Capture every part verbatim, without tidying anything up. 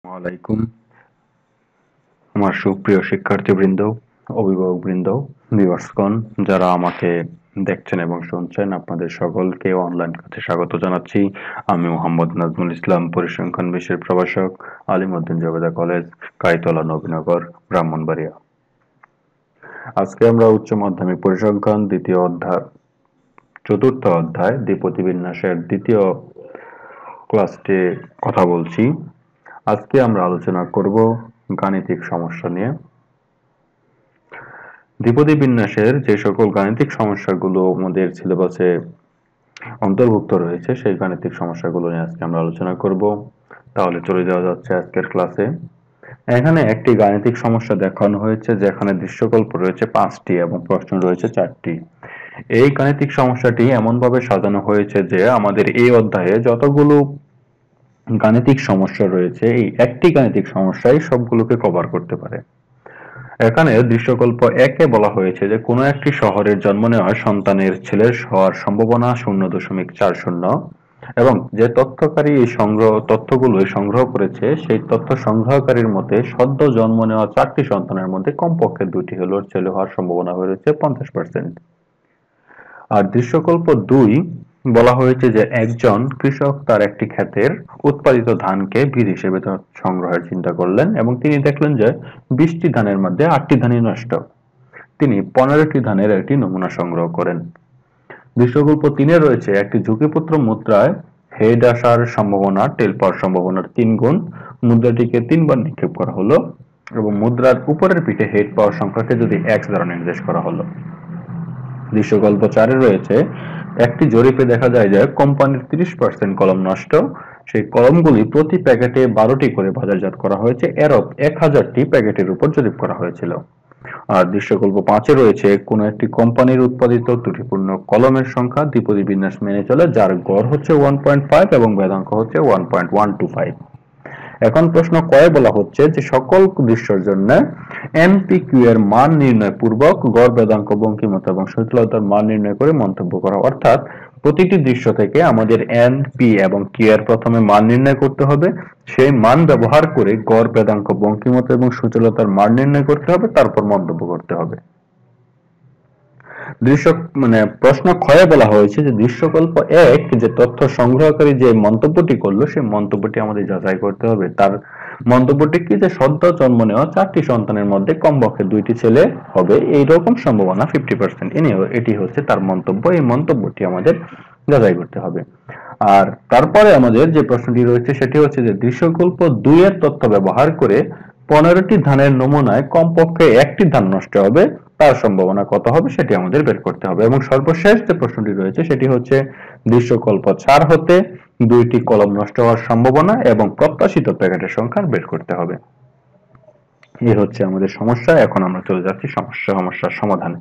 আলাইকুম আমার সুপ্রিয় শিক্ষার্থীবৃন্দ, অভিভাবকবৃন্দ, ভিউয়ার্সগণ, যারা আমাকে দেখছেন এবং শুনছেন, আপনাদের সকলকে অনলাইন ক্লাসে স্বাগত জানাচ্ছি। আমি মোহাম্মদ নাজমুল ইসলাম, পরিসংখ্যান বিষয়ের প্রভাষক, আলিমুদ্দিন জবেদা কলেজ, কাইতলা, নবীনগর, ব্রাহ্মণবাড়িয়া। আজকে আমরা উচ্চ মাধ্যমিক পরিসংখ্যান দ্বিতীয় অধ্যায় চতুর্থ অধ্যায় দ্বিপদী বিন্যাসের দ্বিতীয় ক্লাসটি কথা বলছি। আজকে আমরা আলোচনা করব গাণিতিক সমস্যা নিয়ে। দ্বিপদী বিন্যাসের যে সকল গাণিতিক সমস্যাগুলো আমাদের সিলেবাসে অন্তর্ভুক্ত রয়েছে সেই গাণিতিক সমস্যাগুলো নিয়ে আজকে আমরা আলোচনা করব। তাহলে চলে যাওয়া যাচ্ছে আজকের ক্লাসে। এখানে একটি গাণিতিক সমস্যা দেখানো হয়েছে যেখানে দৃশ্যকল্প রয়েছে পাঁচটি এবং প্রশ্ন রয়েছে চারটি। এই গাণিতিক সমস্যাটি এমনভাবে সাজানো হয়েছে যে আমাদের এই অধ্যায়ে যতগুলো গাণিতিক সমস্যা রয়েছে এই একটি গাণিতিক সমস্যাই সবগুলোকে কভার করতে পারে। এখানে দৃশ্যকল্প একে বলা হয়েছে যে কোনো একটি শহরের জন্ম নেওয়া সন্তানের ছেলের হওয়ার সম্ভাবনা শূন্য দশমিক চার শূন্য এবং যে তথ্যকারী এই সংগ্রহ তথ্যগুলো সংগ্রহ করেছে সেই তথ্য সংগ্রহকারীর মতে সদ্য জন্ম নেওয়া চারটি সন্তানের মধ্যে কমপক্ষে দুটি হলো ছেলে হওয়ার সম্ভাবনা রয়েছে পঞ্চাশ পার্সেন্ট। আর দৃশ্যকল্প দুই বলা হয়েছে যে একজন কৃষক তার একটি ক্ষেতের উৎপাদিত ধানকে বীজ হিসেবে সংগ্রহের চিন্তা করলেন এবং তিনি দেখলেন যে বিশটি ধানের মধ্যে আটটি ধানই নষ্ট। তিনি পনেরোটি ধানের একটি নমুনা সংগ্রহ করেন। দৃশ্যকল্প তিনে রয়েছে একটি ঝুঁকিপত্র মুদ্রায় হেড আসার সম্ভাবনা টেল পাওয়ার সম্ভাবনার তিন গুণ, মুদ্রাটিকে তিনবার নিক্ষেপ করা হলো এবং মুদ্রার উপরের পিঠে হেড পাওয়ার সংখ্যাকে যদি এক্স দ্বারা নির্দেশ করা হলো। দৃশ্যকল্প চারে রয়েছে একটি জরিপে দেখা যায় যে কোম্পানির তিরিশ পার্সেন্ট কলম নষ্ট, সেই কলমগুলি প্রতি প্যাকেটে বারোটি করে বাজারজাত করা হয়েছে, এরপ এক হাজারটি প্যাকেটের উপর জরিপ করা হয়েছিল। আর দৃশ্যকল্প পাঁচে রয়েছে কোন একটি কোম্পানির উৎপাদিত ত্রুটিপূর্ণ কলমের সংখ্যা দ্বিপদী বিন্যাস মেনে চলে যার গড় হচ্ছে ওয়ান পয়েন্ট ফাইভ এবং বেদাঙ্ক হচ্ছে one point one two five. এখন প্রশ্ন কয়ে বলা হচ্ছে যে সকল দৃশ্যের জন্য এনপিকিউ এর মান নির্ণয় পূর্বক গড় বেদাঙ্ক বঙ্কিমতা এবং সচলতার মান নির্ণয় করে মন্তব্য করা। অর্থাৎ প্রতিটি দৃশ্য থেকে আমাদের এন, পি এবং কিউ এর প্রথমে মান নির্ণয় করতে হবে, সেই মান ব্যবহার করে গড় বেদাঙ্ক বঙ্কিমতা এবং সচলতার মান নির্ণয় করতে হবে, তারপর মন্তব্য করতে হবে। দৃশ্য মানে প্রশ্ন ক্ষয়ে বলা হয়েছে যে দৃশ্যকল্প এক যে তথ্য সংগ্রহকারী যে মন্তব্যটি করলো সেই মন্তব্যটি আমাদের যাচাই করতে হবে। তার মন্তব্যটি কি যে সদ্য জন্ম নেওয়া চারটি সন্তানের মধ্যে কমপক্ষে দুইটি ছেলে হবে এইরকম সম্ভাবনা ফিফটি পার্সেন্ট। এটি হচ্ছে তার মন্তব্য। এই মন্তব্যটি আমাদের যাচাই করতে হবে। আর তারপরে আমাদের যে প্রশ্নটি রয়েছে সেটি হচ্ছে যে দৃশ্যকল্প দুই এর তথ্য ব্যবহার করে পনেরোটি ধানের নমুনায় কমপক্ষে একটি ধান নষ্ট হবে, তার সম্ভাবনা কত হবে সেটি আমাদের বের করতে হবে। এবং সর্বশেষ যে প্রশ্নটি রয়েছে সেটি হচ্ছে দৃশ্যকল্প চার হতে দুইটি কলম নষ্ট হওয়ার সম্ভাবনা এবং প্রত্যাশিত প্যাকেটের সংখ্যা বের করতে হবে। এই হচ্ছে আমাদের সমস্যা। এখন আমরা চলে যাচ্ছি সমস্যা সমস্যার সমাধানে।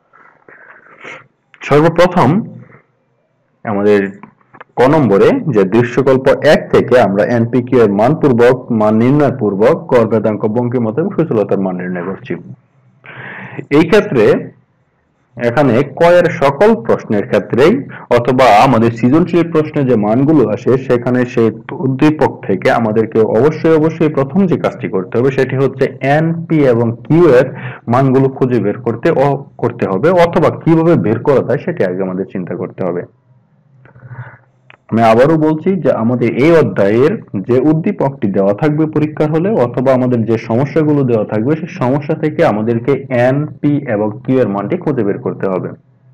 সর্বপ্রথম আমাদের ক নম্বরে যে দৃশ্যকল্প এক থেকে আমরা এনপিকিউ এর মান পূর্বক মান নির্ণয় পূর্বক গড় বেদাঙ্ক বঙ্কিমতা এবং সচলতার মান নির্ণয় করছি। এই ক্ষেত্রে এখানে ক এর সকল প্রশ্নের ক্ষেত্রেই অথবা আমাদের সৃজনশীল প্রশ্নে যে মানগুলো আসে সেখানে সেই উদ্দীপক থেকে আমাদেরকে অবশ্যই অবশ্যই প্রথম যে কাজটি করতে হবে সেটি হচ্ছে এন, পি এবং কিউ এর মানগুলো খুঁজে বের করতে ও করতে হবে, অথবা কিভাবে বের করা যায় সেটি আগে আমাদের চিন্তা করতে হবে। আমি আবারও বলছি যে আমাদের এই অধ্যায়ের যে উদ্দীপকটি দেওয়া থাকবে পরীক্ষার হলে অথবা আমাদের যে সমস্যাগুলো দেওয়া থাকবে সেই সমস্যা থেকে আমাদেরকে এন, পি এবং কিউ এর মানটি খুঁজে বের করতে হবে।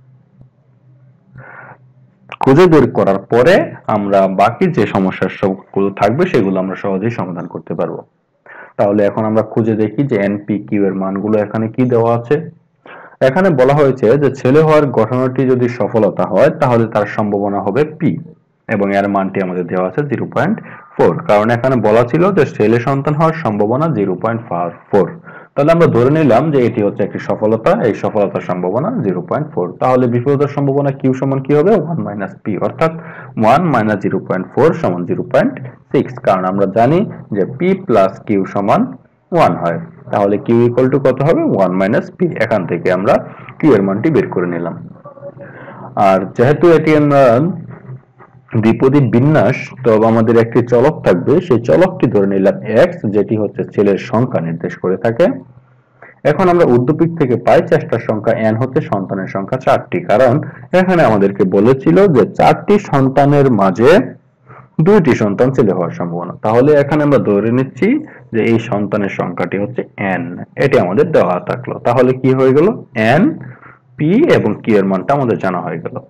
খুঁজে বের করার পরে আমরা বাকি যে সমস্যার সবগুলো থাকবে সেগুলো আমরা সহজেই সমাধান করতে পারবো। তাহলে এখন আমরা খুঁজে দেখি যে এন, পি, কিউ এর মানগুলো এখানে কি দেওয়া আছে। এখানে বলা হয়েছে যে ছেলে হওয়ার ঘটনাটি যদি সফলতা হয় তাহলে তার সম্ভাবনা হবে পি এবং এর মানটি আমাদের দেওয়া আছে জিরো পয়েন্ট ফোর, কারণ এখানে বলা ছিল যে ছেলে সন্তান হওয়ার সম্ভাবনা জিরো পয়েন্ট ফোর। তাহলে আমরা ধরে নিলাম যে এটি হচ্ছে একটি সফলতা, এই সফলতার সম্ভাবনা জিরো পয়েন্ট ফোর। তাহলে বিফলতার সম্ভাবনা কিউ সমান কি হবে ওয়ান মাইনাস পি, অর্থাৎ one minus zero point four সমান জিরো পয়েন্ট সিক্স, কারণ আমরা জানি যে পি প্লাস কিউ সমান ওয়ান হয়। তাহলে কিউ ইকুয়াল টু কত হবে ওয়ান মাইনাস পি। এখান থেকে আমরা কিউ এর মানটি বের করে নিলাম। আর যেহেতু এটি আমরা দ্বিপদী বিন্যাস, তো আমাদের একটি চলক থাকবে, সেই চলকটি ধরে নিলাম x, যেটি হচ্ছে ছেলের সংখ্যা নির্দেশ করে থাকে। এখন আমরা উদ্দীপক থেকে পাই চেষ্টার সংখ্যা n হচ্ছে সন্তানের সংখ্যা চারটি, কারণ এখানে আমাদেরকে বলেছিল যে চারটি সন্তানের মাঝে দুইটি সন্তান ছেলে হওয়ার সম্ভাবনা। তাহলে এখানে আমরা ধরে নিচ্ছি যে এই সন্তানের সংখ্যাটি হচ্ছে n, এটি আমাদের দেওয়া থাকলো। তাহলে কি হয়ে গেল, n, p এবং q এর মানটা আমাদের জানা হয়ে গেল।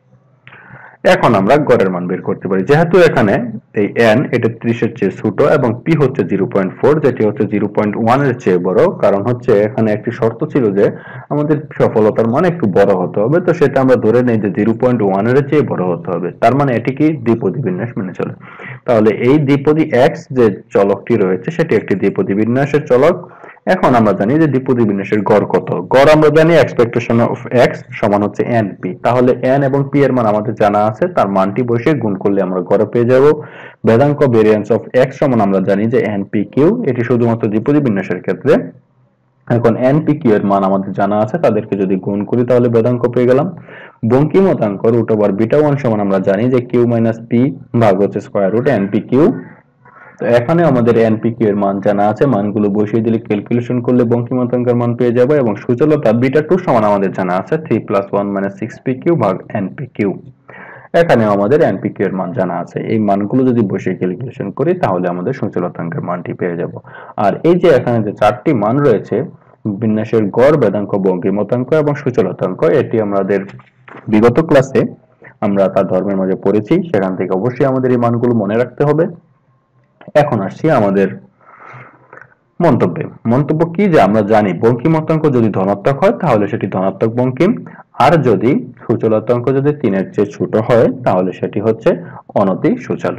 এখন আমরা গড়ের মান বের করতে পারি। যেহেতু এখানে এই n এটা ত্রিশের চেয়ে ছোট এবং p হচ্ছে জিরো পয়েন্ট ফোর, যেটি হচ্ছে জিরো পয়েন্ট ওয়ান এর চেয়ে বড়, কারণ হচ্ছে এখানে একটি শর্ত ছিল যে আমাদের সফলতার মান একটু বড় হতে হবে, তো সেটা আমরা ধরে নেই যে জিরো পয়েন্ট ওয়ান এর চেয়ে বড় হতে হবে। তার মানে এটি কি দ্বিপদী বিন্যাস মেনে চলে। তাহলে এই দ্বিপদী x যে চলকটি রয়েছে সেটি একটি দ্বিপদী বিন্যাসের চলক। এখন আমরা জানি যে দ্বিপদী বিন্যাসের গড় কত। গড় আমরা জানি এক্সপেকটেশন অফ x সমান হচ্ছে np। তাহলে n এবং p এর মান আমাদের জানা আছে, তার মানটি বসিয়ে গুণ করলে আমরা গড়ে পেয়ে যাব। ভেদাঙ্ক ভেরিয়েন্স অফ x সমান আমরা জানি যে npq, এটি শুধুমাত্র দ্বিপদী বিন্যাসের ক্ষেত্রে। এখন npq এর মান আমাদের জানা আছে, তাদেরকে যদি গুণ করি তাহলে ভেদাঙ্ক পেয়ে গেলাম। বঙ্কিমতাঙ্ক রুট ওভার বিটা ওয়ান সমান আমরা জানি যে q মাইনাস p ভাগ হচ্ছে স্কয়ার রুট npq। তো এখানে আমাদের npq এর মান জানা আছে, মানগুলো বসিয়ে দিলে ক্যালকুলেশন করলে বঙ্কিমতাঙ্কের মান পেয়ে যাবো। এবং সূচলতা বিটা টু সমান আমাদের জানা আছে three plus one minus six P Q ভাগ npq। এখানে আমাদের npq এর মান জানা আছে, এই মানগুলো যদি বসিয়ে ক্যালকুলেশন করি তাহলে আমাদের সূচলতাঙ্কের মানটি পেয়ে যাব। আর এই যে এখানে যে চারটি মান রয়েছে, বিন্যাসের গড়, ভেদাঙ্ক, বঙ্কিমতাঙ্ক এবং সূচলতাঙ্ক, এটি আমাদের বিগত ক্লাসে আমরা তার ধর্মের মাঝে পড়েছি, সেখান থেকে অবশ্যই আমাদের এই মানগুলো মনে রাখতে হবে। এখন আসছি আমাদের মন্তব্যে। মন্তব্য কি, যে আমরা জানি বঙ্কিমতাঙ্ক যদি ধনাত্মক হয় তাহলে সেটি ধনাত্মক বঙ্কিম, আর যদি সূচলতাঙ্ক যদি তিনের চেয়ে ছোট হয় তাহলে সেটি হচ্ছে অনতি সূচালো।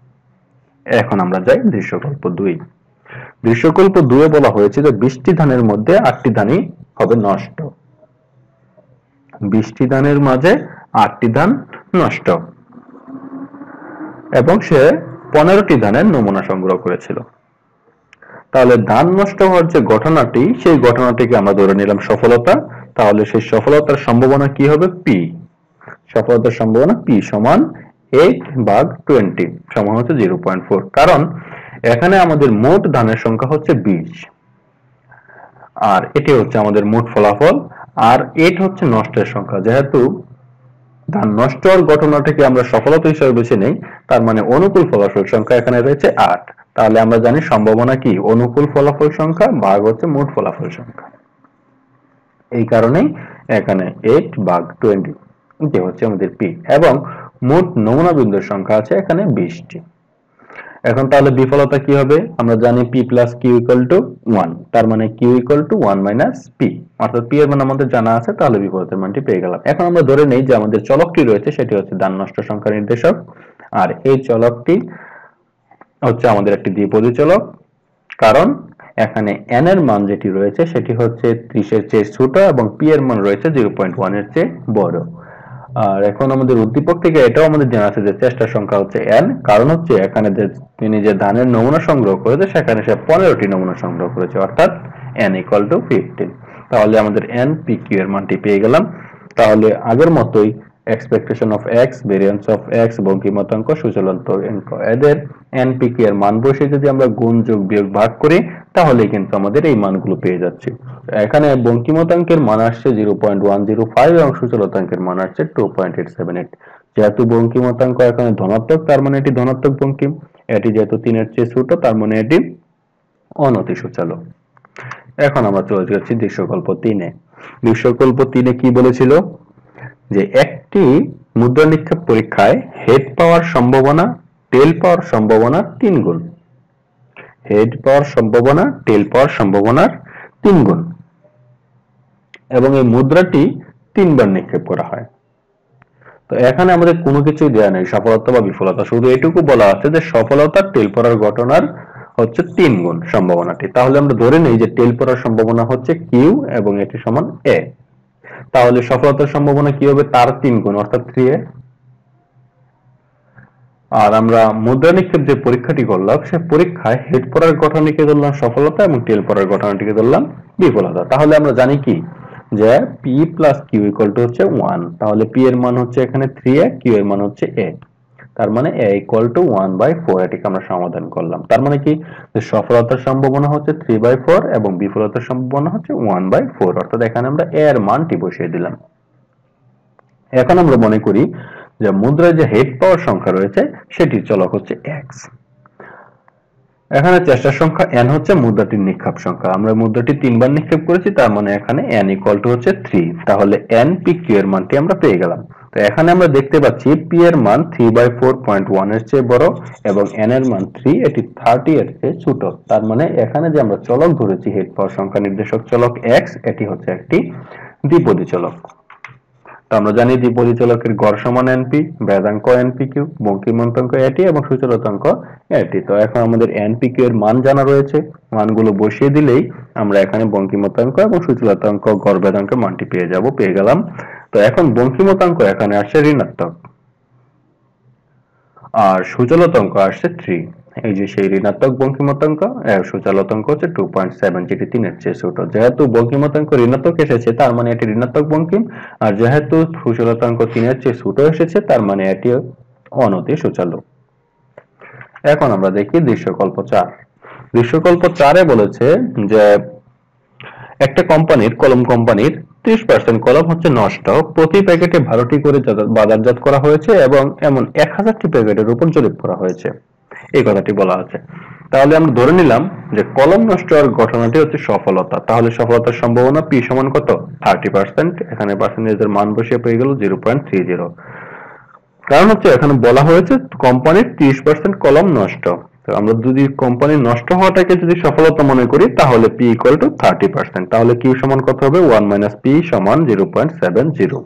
এখন আমরা যাই দৃশ্যকল্প দুই। দৃশ্যকল্প দুয়ে বলা হয়েছে যে বিশটি ধানের মধ্যে আটটি ধানই হবে নষ্ট। বিশটি ধানের মাঝে আটটি ধান নষ্ট, এবং সে পনেরোটি ধানের নমুনা সংগ্রহ করেছিল। তাহলে ধান নষ্ট হওয়ার যে ঘটনাটি, সেই ঘটনাটিকে আমরা ধরে নিলাম সফলতা। তাহলে সেই সফলতার সম্ভাবনা কি হবে, পি। সফলতার সম্ভাবনা পি সমান এইট ভাগ টোয়েন্টি সমান হচ্ছে জিরো পয়েন্ট ফোর, কারণ এখানে আমাদের মোট ধানের সংখ্যা হচ্ছে বিশ, আর এটি হচ্ছে আমাদের মোট ফলাফল, আর এইট হচ্ছে নষ্টের সংখ্যা। যেহেতু ধান নষ্ট হওয়ার ঘটনাটাকে আমরা সফলতা হিসেবে বেছে নেই, তার মানে অনুকূল ফলাফল সংখ্যা এখানে রয়েছে আট। তাহলে আমরা জানি সম্ভাবনা কি, অনুকূল ফলাফল সংখ্যা ভাগ হচ্ছে মোট ফলাফল সংখ্যা। এই কারণেই এখানে এইট ভাগ টোয়েন্টি যে হচ্ছে আমাদের পি, এবং মোট নমুনা বিন্দুর সংখ্যা আছে এখানে বিশটি। এখন তাহলে বিফলতা কি হবে, আমরা জানি p plus Q equal to one, তার মানে Q equal to one minus P, অর্থাৎ p এর মান আমাদের জানা আছে, তাহলে বিফলতার মানটি পেয়ে গেলাম। এখন আমরা ধরে নেই যে আমাদের চলকটি রয়েছে সেটি হচ্ছে ধান নষ্ট সংখ্যা নির্দেশক, আর এই চলকটি হচ্ছে আমাদের একটি দ্বিপদী চলক, কারণ এখানে n এর মান যেটি রয়েছে সেটি হচ্ছে ত্রিশের চেয়ে ছোট এবং p এর মান রয়েছে জিরো পয়েন্ট ওয়ান এর চেয়ে বড়। আর এখন আমাদের উদ্দীপক থেকে এটাও আমাদের জানা আছে যে চেষ্টার সংখ্যা হচ্ছে n, কারণ হচ্ছে এখানে যে তিনি যে ধানের নমুনা সংগ্রহ করেছে সেখানে সে পনেরোটি নমুনা সংগ্রহ করেছে, অর্থাৎ n ইকুয়াল টু ফিফটিন। তাহলে আমাদের n p q এর মানটি পেয়ে গেলাম। তাহলে আগের মতোই expectation of x, variance of x, বঙ্কিমতাঙ্ক, সূচলতাঙ্ক, এদের n p q এর মান বসে যদি আমরা গুণ যোগ বিয়োগ ভাগ করি তাহলে কিন্তু আমাদের এই মানগুলো পেয়ে যাচ্ছে। এখানে বঙ্কিমতাঙ্কের মান আসছে zero point one zero five এবং সূচলতাঙ্কের মান আসছে two point eight seven eight. যেহেতু বঙ্কিমতাঙ্ক এখানে ধনাত্মক, তার মানে এটি ধনাত্মক বঙ্কিম। এটি যেহেতু তিনের চেয়ে ছোট, তার মানে এটি অনতি সূচালো। এখন আমরা চলে যাচ্ছি দৃশ্যকল্প তিনে। দৃশ্যকল্প তিনে কি বলেছিল, যে একটি মুদ্রা নিক্ষেপ পরীক্ষায় হেড পাওয়ার সম্ভাবনা টেল পাওয়ার সম্ভাবনা তিন গুণ। হেড পাওয়ার সম্ভাবনা টেল পাওয়ার সম্ভাবনার তিন গুণ, এবং এই মুদ্রাটি তিনবার নিক্ষেপ করা হয়। তো এখানে আমাদের কোনো কিছুই দেওয়া নেই সফলতা বা বিফলতা, শুধু এটুকু বলা আছে যে সফলতা টেল পড়ার ঘটনার হচ্ছে তিন গুণ সম্ভাবনাটি। তাহলে আমরা ধরে নেই যে টেল পড়ার সম্ভাবনা হচ্ছে কিউ এবং এটি সমান এ। তাহলে সফলতার সম্ভাবনা কি হবে, তার তিন গুণ অর্থাৎ থ্রি এ। আর আমরা মুদ্রা নিক্ষেপ যে পরীক্ষাটি করলাম সে পরীক্ষায় হেড পড়ার ঘটনাটিকে ধরলাম সফলতা এবং টেল পড়ার ঘটনাটিকে ধরলাম বিফলতা। তাহলে আমরা জানি কি, যে p plus Q equal to হচ্ছে ওয়ান। তাহলে p এর মান হচ্ছে এখানে থ্রি এ, q এর মান হচ্ছে a। তার মানে a equal to one by four, এটিকে আমরা সমাধান করলাম। তার মানে কি যে সফলতার সম্ভাবনা হচ্ছে থ্রি বাই ফোর এবং বিফলতার সম্ভাবনা হচ্ছে ওয়ান বাই ফোর, অর্থাৎ এখানে আমরা a এর মানটি বসিয়ে দিলাম। এখন আমরা মনে করি যে মুদ্রায় যে হেড পাওয়ার সংখ্যা রয়েছে সেটির চলক হচ্ছে x। এখানে চেষ্টার সংখ্যা n হচ্ছে মুদ্রাটির নিক্ষেপ সংখ্যা, আমরা মুদ্রাটি তিনবার নিক্ষেপ করেছি, তার মানে এখানে n ইকুয়াল টু হচ্ছে থ্রি, তাহলে n p q এর মানটি আমরা পেয়ে গেলাম। তো এখানে আমরা দেখতে পাচ্ছি p এর মান three by four point one এর চেয়ে বড় এবং n এর মান থ্রি, এটি থার্টি এর চেয়ে ছোট। তার মানে এখানে যে আমরা চলক ধরেছি হেড পাওয়ার সংখ্যা নির্দেশক চলক x, এটি হচ্ছে একটি দ্বিপদী চলক। তো আমরা জানি দ্বিপদী চলকের গড় সমান এনপি, ভেদাঙ্ক এনপিকিউ, বঙ্কিমতাঙ্ক এটি এবং সূচলতাঙ্ক এটি। তো এখন আমাদের এনপিকিউ এর মান জানা রয়েছে, মানগুলো বসিয়ে দিলেই আমরা এখানে বঙ্কিমতাঙ্ক এবং সূচলতাঙ্ক গড় ভেদাঙ্কের মানটি পেয়ে যাব, পেয়ে গেলাম। তো এখন বঙ্কিমতাঙ্ক এখানে আসছে ঋণাত্মক আর সূচলতাঙ্ক আসছে থ্রি, এই যে সেই ঋণাত্মক বঙ্কিমতাঙ্ক, সূচলতাঙ্ক হচ্ছে টু পয়েন্ট সেভেন, যেটি তিনের চেয়ে ছোট। যেহেতু বঙ্কিমতাঙ্ক ঋণাত্মক এসেছে তার মানে এটি ঋণাত্মক বঙ্কিম, আর যেহেতু সূচলতাঙ্ক তিনের চেয়ে ছোট এসেছে তার মানে এটি অনতি সূচালক। এখন আমরা দেখি দৃশ্যকল্প চার। দৃশ্যকল্প চারে বলেছে যে একটা কোম্পানির কলম কোম্পানির ত্রিশ পার্সেন্ট কলম হচ্ছে নষ্ট, প্রতি প্যাকেটে বারোটি করে বাজারজাত করা হয়েছে এবং এমন এক হাজারটি প্যাকেটের উপর জরিপ করা হয়েছে, এই কথাটি বলা আছে। তাহলে আমরা ধরে নিলাম যে কলম নষ্ট হওয়ার ঘটনাটি হচ্ছে সফলতা, তাহলে সফলতার সম্ভাবনা পি সমান কত, থার্টি পার্সেন্ট। এখানে পার্সেন্টেজের মান বসিয়ে পেয়ে গেল জিরো পয়েন্ট থ্রি জিরো, কারণ হচ্ছে এখানে বলা হয়েছে কোম্পানির ত্রিশ পার্সেন্ট কলম নষ্ট। তো আমরা যদি কোম্পানির নষ্ট হওয়াটাকে যদি সফলতা মনে করি তাহলে P equal to thirty percent, তাহলে কিউ সমান কত হবে, ওয়ান মাইনাস পি সমান জিরো পয়েন্ট সেভেন জিরো।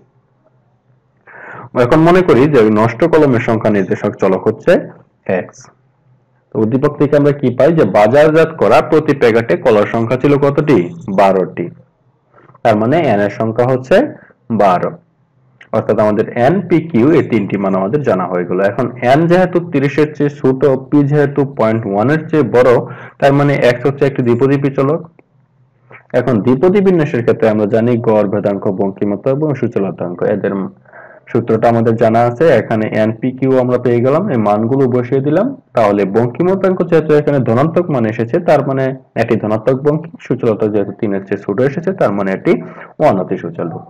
এখন মনে করি যে নষ্ট কলমের সংখ্যা নির্দেশক চলক হচ্ছে এক্স। তো উদ্দীপক থেকে আমরা কি পাই যে বাজারজাত করা প্রতি প্যাকেটে কলার সংখ্যা ছিল কতটি, বারোটি, তার মানে এন এর সংখ্যা হচ্ছে বারো, অর্থাৎ আমাদের এন পি কিউ এই তিনটি মান আমাদের জানা হয়ে গেল। এখন এন যেহেতু তিরিশের চেয়ে ছোট, পি যেহেতু পয়েন্ট ওয়ান এর চেয়ে বড়, তার মানে এক্স হচ্ছে একটি দ্বিপদী চলক। এখন দ্বিপদী বিন্যাসের ক্ষেত্রে আমরা জানি গড়, ভেদাঙ্ক, বঙ্কিমতা এবং সূচলতাঙ্ক, এদের সূত্রটা আমাদের জানা আছে। এখানে এন পি কিউ আমরা পেয়ে গেলাম, এই মানগুলো বসিয়ে দিলাম। তাহলে বঙ্কিমতাঙ্ক যেহেতু এখানে ধনাত্মক মান এসেছে তার মানে এটি ধনাত্মক বঙ্কিম, সূচলতা যেহেতু তিনের চেয়ে ছোট এসেছে তার মানে এটি অনতি সূচলক।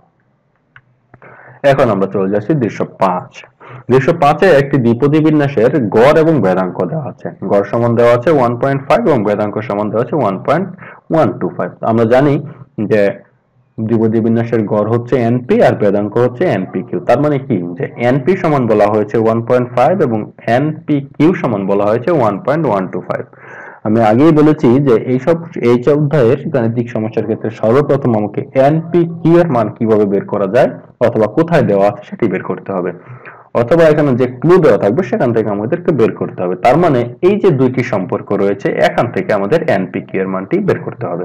এখন আমরা চলে যাচ্ছি দৃশ্য পাঁচ। দৃশ্য পাঁচে একটি দ্বিপদী বিন্যাসের গড় এবং ভেদাঙ্ক দেওয়া আছে, গড় সমান দেওয়া আছে ওয়ান পয়েন্ট ফাইভ এবং ভেদাঙ্ক সমান দেওয়া আছে one point one two five. আমরা জানি যে দ্বিপদী বিন্যাসের গড় হচ্ছে এনপি আর ভেদাঙ্ক হচ্ছে এনপি কিউ, তার মানে কি যে এনপি সমান বলা হয়েছে ওয়ান পয়েন্ট ফাইভ এবং এনপি কিউ সমান বলা হয়েছে one point one two five. আমি আগেই বলেছি যে এইসব এই অধ্যায়ের গাণিতিক সমস্যার ক্ষেত্রে সর্বপ্রথম আমাকে এনপি কিউ এর মান কিভাবে বের করা যায় অথবা কোথায় দেওয়া আছে সেটি বের করতে হবে, অথবা এখানে যে ক্লু দেওয়া থাকবে সেখান থেকে আমাদেরকে বের করতে হবে। তার মানে এই যে দুইটি সম্পর্ক রয়েছে এখান থেকে আমাদের এনপি কিউ এর মানটি বের করতে হবে।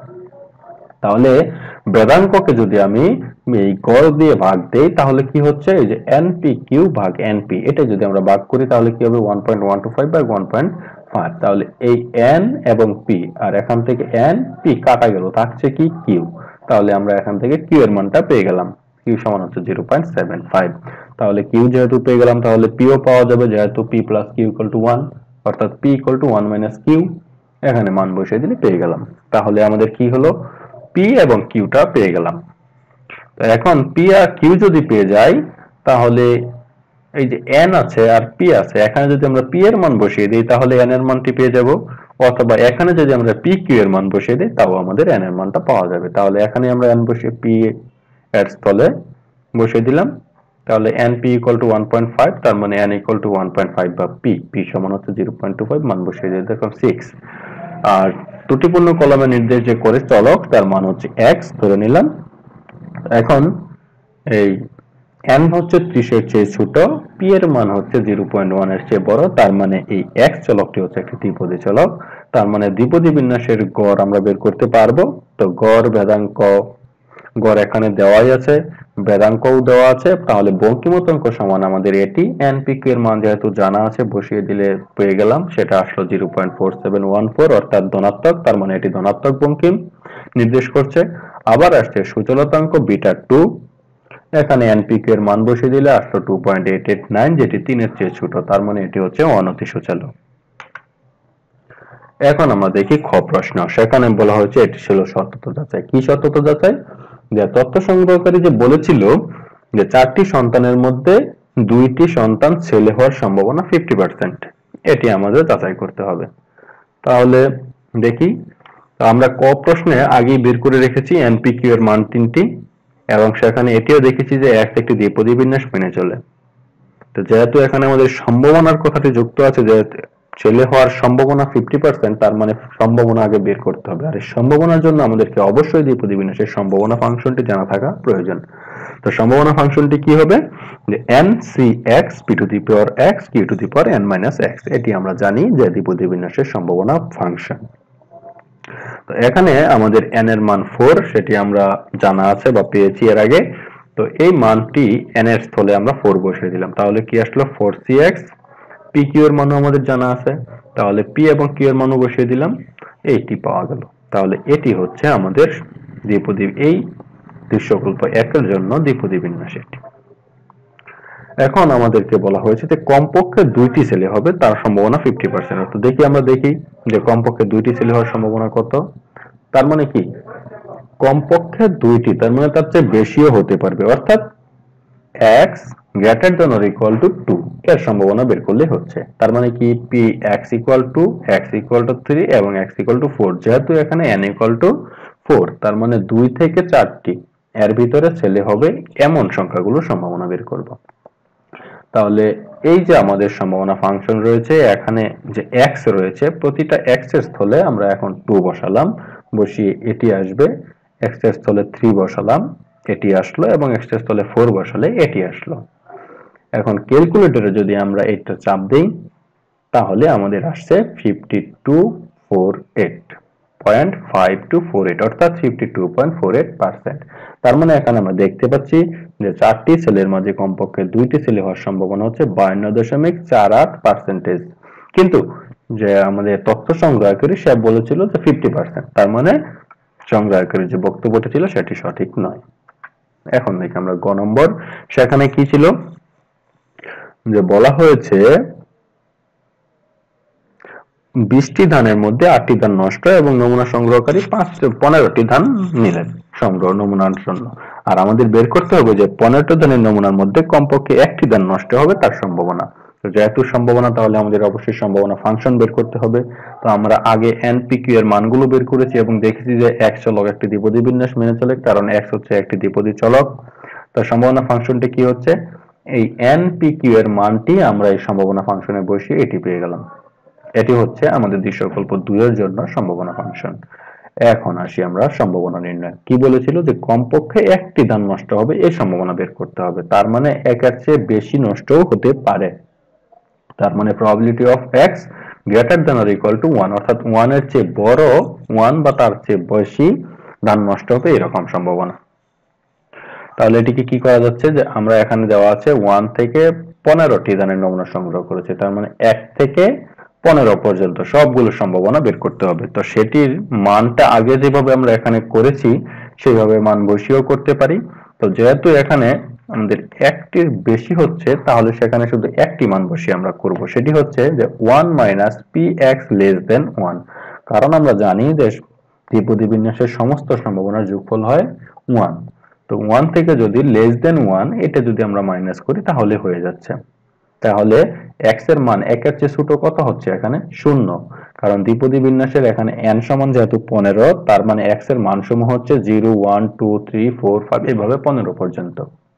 তাহলে ভেদাঙ্ককে যদি আমি এই গড় দিয়ে ভাগ দেই তাহলে কি হচ্ছে, এই যে এনপি কিউ ভাগ এনপি, এটা যদি আমরা ভাগ করি তাহলে কি হবে, one point one two five by one point five. তাহলে এই এন এবং পি আর এখান থেকে এন পি কাটা গেল, থাকছে কি কিউ, তাহলে আমরা এখান থেকে কিউ এর মানটা পেয়ে গেলাম, কিউ সমান হচ্ছে জিরো পয়েন্ট সেভেন ফাইভ। তাহলে কিউ যেহেতু পেয়ে গেলাম তাহলে পিও পাওয়া যাবে, যেহেতু P plus Q equal to one, অর্থাৎ P equal to one minus Q, এখানে মান বসিয়ে দিলে পেয়ে গেলাম। তাহলে আমাদের কি হলো, পি এবং কিউটা পেয়ে গেলাম। তো এখন পি আর কিউ যদি পেয়ে যাই তাহলে এই যে এন আছে আর পি আছে, এখানে যদি আমরা পি এর মান বসিয়ে দিই তাহলে এন এর মানটি পেয়ে যাব, অথবা এখানে যদি আমরা পি কিউ এর মান বসিয়ে দিই তাও আমাদের এন এর মানটা পাওয়া যাবে। তাহলে এখানে আমরা এন বসিয়ে পি এর স্থলে বসিয়ে দিলাম, তাহলে N P equal to one point five, তার মানে N equal to one point five বা পি, পি সমান হচ্ছে জিরো পয়েন্ট টু ফাইভ, মান বসিয়ে দিই দেখো সিক্স। আর ত্রুটিপূর্ণ কলমে নির্দেশ যে করে চলক তার মান হচ্ছে এক্স ধরে নিলাম। এখন এই এন হচ্ছে ত্রিশের চেয়ে ছোট, পি এর মান হচ্ছে জিরো পয়েন্ট ওয়ান এর চেয়ে বড়, তার মানে এই এক্স চলকটি হচ্ছে একটি দ্বিপদী চলক। তার মানে দ্বিপদী বিন্যাসের গড় আমরা বের করতে পারবো। তো গড়, ভেদাঙ্ক, গড় এখানে দেওয়াই আছে, ভেদাঙ্কও দেওয়া আছে, তাহলে বঙ্কিমতাঙ্ক সমান আমাদের এটি, এনপি কিউ এর মান যেহেতু জানা আছে বসিয়ে দিলে পেয়ে গেলাম, সেটা আসলো zero point four seven one four, অর্থাৎ ধনাত্মক, তার মানে এটি ধনাত্মক বঙ্কিম নির্দেশ করছে। আবার আসছে সূচলতাঙ্ক বিটা টু, এখানে এনপিকিউ এর মান বসিয়ে দিলে আসলো two point eight eight nine, যেটি তিনের চেয়ে ছোট, তার মানে এটি হচ্ছে অনতি সূচালো। এখন আমরা দেখি খ প্রশ্ন। সেখানে বলা হয়েছে এটি ছিল সত্যতা যাচাই। কি সত্যতা যাচাই? যে তথ্য সংগ্রহকারী যে বলেছিল যে চারটি সন্তানের মধ্যে দুইটি সন্তান ছেলে হওয়ার সম্ভাবনা ফিফটি পার্সেন্ট, এটি আমাদের যাচাই করতে হবে। তাহলে দেখি, আমরা ক প্রশ্নে আগেই বের করে রেখেছি এনপিকিউ এর মান তিনটি, এবং সেখানে এটিও দেখেছি যে এক্স একটি দ্বিপদী বিন্যাস মেনে চলে। তো যেহেতু এখানে আমাদের সম্ভাবনার কথাটি যুক্ত আছে যে ছেলে হওয়ার সম্ভাবনা ফিফটি পার্সেন্ট, তার মানে সম্ভাবনা আগে বের করতে হবে। আর এই সম্ভাবনার জন্য আমাদেরকে অবশ্যই দ্বিপদী বিন্যাসের সম্ভাবনা ফাংশনটি জানা থাকা প্রয়োজন। তো সম্ভাবনা ফাংশনটি কি হবে? যে N C X P to the power X Q to the power N minus X, এটি আমরা জানি যে দ্বিপদী বিন্যাসের সম্ভাবনা ফাংশন। তো এখানে আমাদের এন এর মান ফোর, সেটি আমরা জানা আছে বা পেয়েছি এর আগে। তো এই মানটি এন এর স্থলে আমরা ফোর বসিয়ে দিলাম, তাহলে কি আসলো four C X. P Q এর মানও আমাদের জানা আছে, তাহলে পি এবং কিউ এর মানও বসিয়ে দিলাম, এইটি পাওয়া গেল। তাহলে এটি হচ্ছে আমাদের দ্বিপদী, এই দৃশ্যকল্প একের জন্য দ্বিপদী বিন্যাস এটি। এখন আমাদেরকে বলা হয়েছে যে কমপক্ষে দুইটি ছেলে হবে, তার সম্ভাবনা ফিফটি পার্সেন্ট। তো দেখি, আমরা দেখি যে কমপক্ষে দুইটি ছেলে হওয়ার সম্ভাবনা কত। তার মানে কি, কমপক্ষে দুইটি, তার মানে তার চেয়ে বেশিও হতে পারবে, অর্থাৎ x greater than or equal to two এর সম্ভাবনা বের করলে হচ্ছে। তার মানে কি, p x equal to x equal to three এবং x ইকুয়াল টু ফোর, যেহেতু এখানে n ইকুয়াল টু ফোর, তার মানে দুই থেকে চারটি এর ভিতরে ছেলে হবে এমন সংখ্যাগুলোর সম্ভাবনা বের করব। তাহলে এই যে আমাদের সম্ভাবনা ফাংশন রয়েছে, এখানে যে x রয়েছে, প্রতিটা x এর স্থলে আমরা এখন টু বসালাম, বসিয়ে এটি আসবে, x এর স্থলে থ্রি বসালাম, এটি আসলো, এবং x এর স্থলে ফোর বসালে এটি আসলো। এখন ক্যালকুলেটরে যদি আমরা এটা চাপ দেই, তাহলে আমাদের আসছে fifty two four eight point five two four eight, অর্থাৎ fifty two point four eight percent. তার মানে এখানে আমরা দেখতে পাচ্ছি যে চারটি ছেলের মাঝে কমপক্ষে দুইটি ছেলে হওয়ার সম্ভাবনা হচ্ছে বায়ান্ন দশমিক চার আট পার্সেন্টেজ। কিন্তু যে আমাদের তথ্য সংগ্রহকারী সে বলেছিল যে ফিফটি পার্সেন্ট, তার মানে সংগ্রহকারী যে বক্তব্যটি ছিল সেটি সঠিক নয়। এখন দেখি আমরা গ নম্বর। সেখানে কি ছিল, যে বলা হয়েছে বিশটি ধানের মধ্যে আটটি ধান নষ্ট এবং নমুনা সংগ্রহকারী পাঁচ পনেরোটি ধান নিলেন সংগ্রহ নমুনার জন্য। আর আমাদের বের করতে হবে যে পনেরোটি ধানের নমুনার মধ্যে কমপক্ষে একটি ধান নষ্ট হবে তার সম্ভাবনা। তো যেহেতু সম্ভাবনা, তাহলে আমাদের অবশ্যই সম্ভাবনা ফাংশন বের করতে হবে। তো আমরা আগে এনপিকিউ এর মানগুলো বের করেছি এবং দেখেছি যে এক্স চলক একটি দ্বিপদী বিন্যাস মেনে চলে, কারণ এক্স হচ্ছে একটি দ্বিপদী চলক। তো সম্ভাবনা ফাংশনটি কি হচ্ছে, এই এনপিকিউ এর মানটি আমরা এই সম্ভাবনা ফাংশনে বসিয়ে এটি পেয়ে গেলাম। এটি হচ্ছে আমাদের দৃশ্যকল্প দুই এর জন্য সম্ভাবনা ফাংশন। এখন আসি আমরা সম্ভাবনা নির্ণয়। কি বলেছিল যে কমপক্ষে একটি ধান নষ্ট হবে, এই সম্ভাবনা বের করতে হবে। তার মানে একের চেয়ে বেশি নষ্টও হতে পারে। তার মানে probability of X greater than or equal to one, অর্থাৎ ওয়ান এর চেয়ে বড়, ওয়ান বা তার চেয়ে বেশি ধান নষ্ট হবে এরকম সম্ভাবনা। তাহলে এটিকে কি করা যাচ্ছে, যে আমরা এখানে দেওয়া আছে ওয়ান থেকে পনেরোটি ধানের নমুনা সংগ্রহ করেছে, তার মানে এক থেকে পনেরো পর্যন্ত সবগুলো সম্ভাবনা বের করতে হবে। তো সেটির মানটা আগে যেভাবে আমরা এখানে করেছি সেইভাবে মান বসিয়েও করতে পারি। তো যেহেতু এখানে আমাদের একটির বেশি হচ্ছে, তাহলে সেখানে শুধু একটি মান বসিয়ে আমরা করব, সেটি হচ্ছে যে one minus P X less than one. কারণ আমরা জানি যে দ্বিপদী বিন্যাসের সমস্ত সম্ভাবনার যোগফল হয় ওয়ান। তো ওয়ান থেকে যদি লেস দেন ওয়ান এটা যদি আমরা মাইনাস করি তাহলে হয়ে যাচ্ছে। তাহলে x এর মান একের চেয়ে ছোট কত হচ্ছে, এখানে শূন্য, কারণ দ্বিপদী বিন্যাসের এখানে n সমান যেহেতু পনেরো, তার মানে x এর মান সমূহ হচ্ছে zero one two three four five এইভাবে পনেরো পর্যন্ত।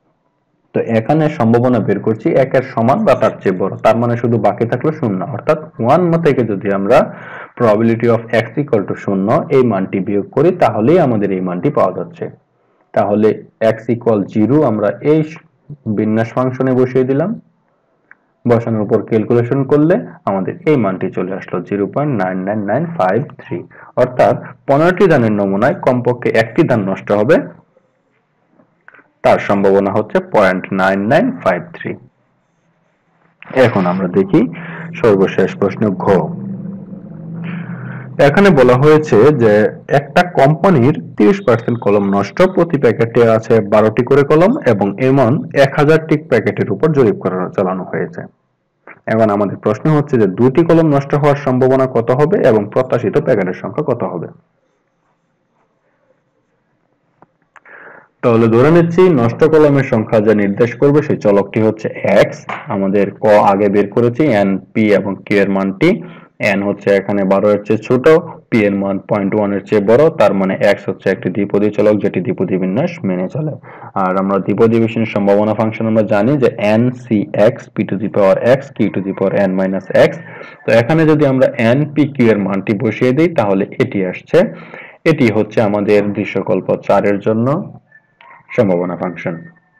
তো এখানে সম্ভাবনা বের করছি একের সমান বা তার চেয়ে বড়, তার মানে শুধু বাকি থাকলো শূন্য, অর্থাৎ ওয়ান থেকে যদি আমরা probability of x equal to শূন্য এই মানটি বিয়োগ করি তাহলেই আমাদের এই মানটি পাওয়া যাচ্ছে। তাহলে x ইকুয়াল জিরো আমরা এই বিন্যাস ফাংশনে বসিয়ে দিলাম, বসানোর উপর ক্যালকুলেশন করলে আমাদের এই মানটি চলে আসলো zero point nine nine nine five three, অর্থাৎ পনেরোটি ধানের নমুনায় কমপক্ষে একটি ধান নষ্ট হবে, তার সম্ভাবনা হচ্ছে point nine nine five three. এখন আমরা দেখি সর্বশেষ প্রশ্ন ঘ। এখানে বলা হয়েছে যে একটা কোম্পানির তিরিশ পার্সেন্ট কলম নষ্ট, প্রতি প্যাকেটে আছে বারোটি করে কলম এবং এমন এক হাজারটি প্যাকেটের উপর জরিপ করা চালানো হয়েছে। এখন আমাদের প্রশ্ন হচ্ছে যে দুটি কলম নষ্ট হওয়ার সম্ভাবনা কত হবে এবং প্রত্যাশিত প্যাকেটের সংখ্যা কত হবে। তাহলে ধরে নিচ্ছি নষ্ট কলমের সংখ্যা যা নির্দেশ করবে সেই চলকটি হচ্ছে এক্স। আমাদের ক আগে বের করেছি, এন, পি এবং কিউ এর মানটি। এন হচ্ছে এখানে বারো এর চেয়ে ছোট, পি এর মান পয়েন্ট ওয়ান এর চেয়ে বড়, তার মানে এক্স হচ্ছে একটি দ্বিপদী চলক যেটি দ্বিপদী বিন্যাস মেনে চলে। আর আমরা দ্বিপদী বিন্যাসের সম্ভাবনা ফাংশন আমরা জানি যে N C X P to the power X Q to the power N minus X. তো এখানে যদি আমরা এন পি কিউ এর মানটি বসিয়ে দিই তাহলে এটি আসছে। এটি হচ্ছে আমাদের দৃশ্যকল্প চার এর জন্য সম্ভাবনা ফাংশন।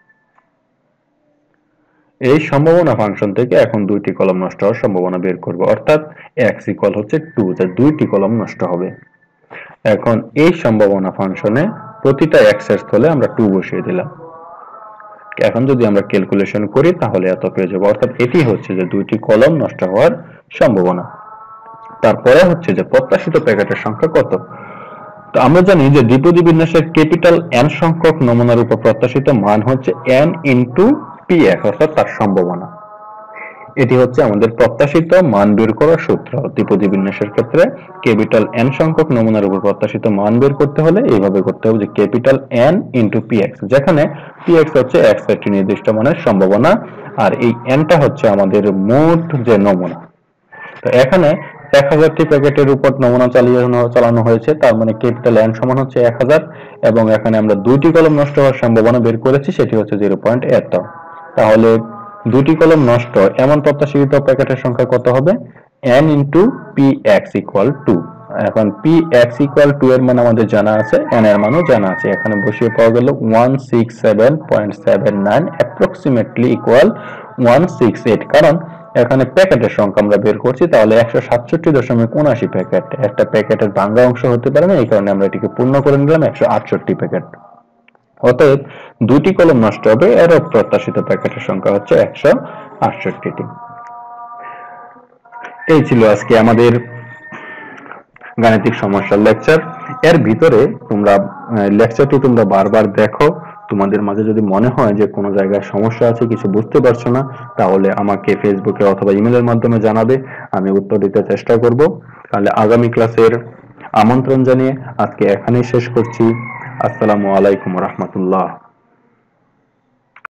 এই সম্ভাবনা ফাংশন থেকে এখন দুইটি কলম নষ্ট হওয়ার সম্ভাবনা বের করব, অর্থাৎ x ইকুয়াল হচ্ছে টু, যা দুইটি কলম নষ্ট হবে। এখন এই সম্ভাবনা ফাংশনে প্রতিটা x এর স্থলে আমরা টু বসিয়ে দিলাম। এখন যদি আমরা ক্যালকুলেশন করি তাহলে এত পেয়ে যাব, অর্থাৎ এটি হচ্ছে যে দুইটি কলম নষ্ট হওয়ার সম্ভাবনা। তারপরে হচ্ছে যে প্রত্যাশিত প্যাকেটের সংখ্যা কত। তো আমরা জানি যে দ্বিপদী বিন্যাসের ক্যাপিটাল এন সংখ্যক নমুনার উপর প্রত্যাশিত মান হচ্ছে এন ইন্টু পি এক্স, অর্থাৎ তার সম্ভাবনা। এটি হচ্ছে আমাদের প্রত্যাশিত মান বের করার সূত্র। দ্বিপদী বিন্যাসের ক্ষেত্রে ক্যাপিটাল এন সংখ্যক নমুনার উপর প্রত্যাশিত মান বের করতে হলে এইভাবে করতে হবে যে capital N into P X, যেখানে পি এক্স হচ্ছে এক্স একটি নির্দিষ্ট মানের সম্ভাবনা আর এই এনটা হচ্ছে আমাদের মোট যে নমুনা। তো এখানে এক হাজারটি প্যাকেটের উপর নমুনা চালিয়ে চালানো হয়েছে, তার মানে ক্যাপিটাল এন সমান হচ্ছে এক হাজার এবং এখানে আমরা দুইটি কলম নষ্ট হওয়ার সম্ভাবনা বের করেছি, সেটি হচ্ছে জিরো পয়েন্ট এত। তাহলে দুটি কলম নষ্ট এমন প্রত্যাশিত প্যাকেটের সংখ্যা কত হবে, n into P X equal to. এখন পি এক্স ইকুয়াল টু এর মান আমাদের জানা আছে, n এর মানও জানা আছে, এখানে বসিয়ে পাওয়া গেল one six seven point seven nine approximately equal one six eight. কারণ এখানে প্যাকেটের সংখ্যা আমরা বের করছি, তাহলে একশো সাতষট্টি দশমিক উনআশি প্যাকেট, একটা প্যাকেটের ভাঙ্গা অংশ হতে পারে না, এই কারণে আমরা এটিকে পূর্ণ করে নিলাম একশো আটষট্টি প্যাকেট। অতএব দুটি কলম নষ্ট হবে, এর প্রত্যাশিত প্যাকেটের সংখ্যা হচ্ছে একশো আটষট্টি। এই ছিল আজকে আমাদের গাণিতিক সমস্যার লেকচার। এর ভিতরে তোমরা লেকচারটি তোমরা বারবার দেখো, তোমাদের মাঝে যদি মনে হয় যে কোনো জায়গায় সমস্যা আছে, কিছু বুঝতে পারছো না, তাহলে আমাকে ফেসবুকে অথবা ইমেলের মাধ্যমে জানাবে, আমি উত্তর দিতে চেষ্টা করব। তাহলে আগামী ক্লাসের আমন্ত্রণ জানিয়ে আজকে এখানেই শেষ করছি। আসসালামু আলাইকুম রহমতুল্লাহ।